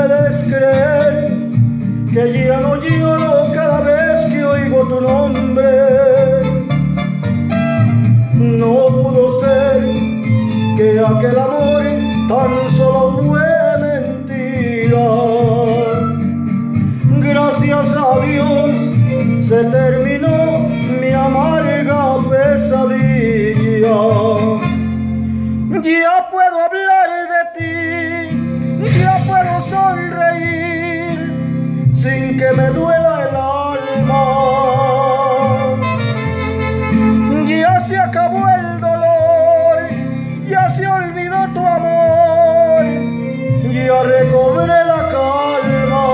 Puedes creer que ya no lloro cada vez que oigo tu nombre. No pudo ser que aquel amor tan solo fue mentira. Gracias a Dios se terminó mi amarga pesadilla. Ya puedo hablar de ti, ya puedo sonreír sin que me duela el alma. Ya se acabó el dolor, ya se olvidó tu amor, ya recobré la calma.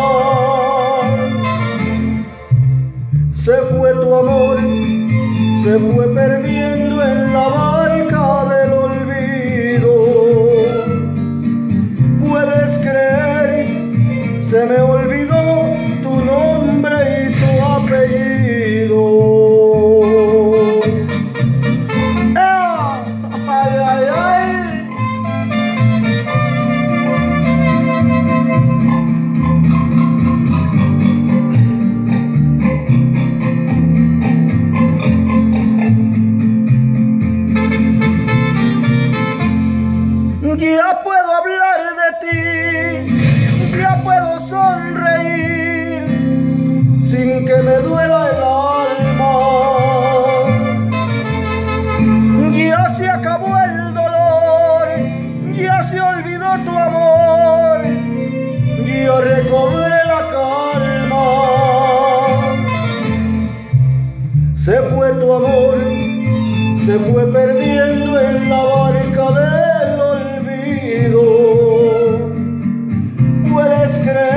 Se fue tu amor, se fue perdiendo en la barca del olvido. Puedes creer, se me olvidó tu nombre y tu apellido. ¡Ah! ¡Ay, ay, ay! Ya puedo hablar de ti, ya puedo sonreír sin que me duela el alma. Ya se acabó el dolor, ya se olvidó tu amor, ya recobré la calma. Se fue tu amor, se fue perdiendo en la barca del olvido. Puedes creer